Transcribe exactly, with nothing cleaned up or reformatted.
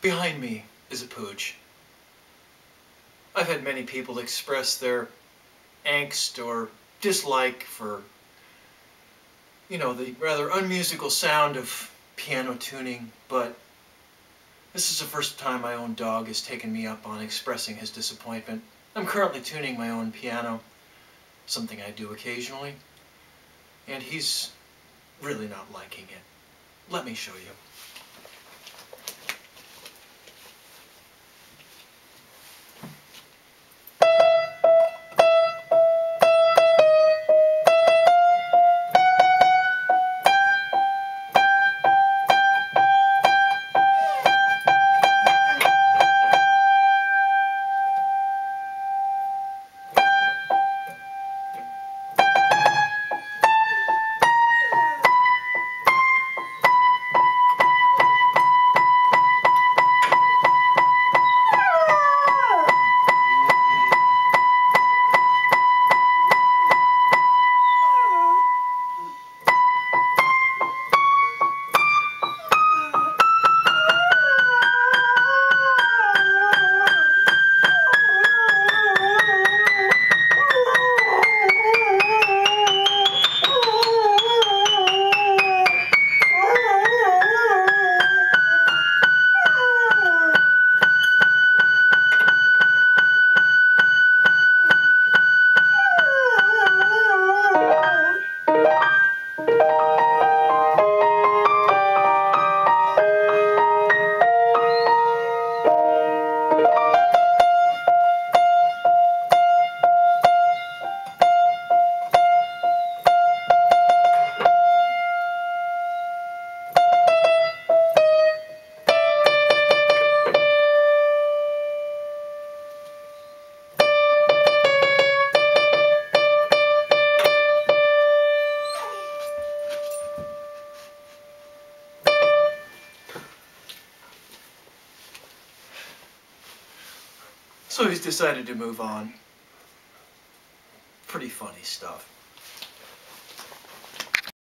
Behind me is a pooch. I've had many people express their angst or dislike for, you know, the rather unmusical sound of piano tuning, but this is the first time my own dog has taken me up on expressing his disappointment. I'm currently tuning my own piano, something I do occasionally, and he's really not liking it. Let me show you. So he's decided to move on. Pretty funny stuff.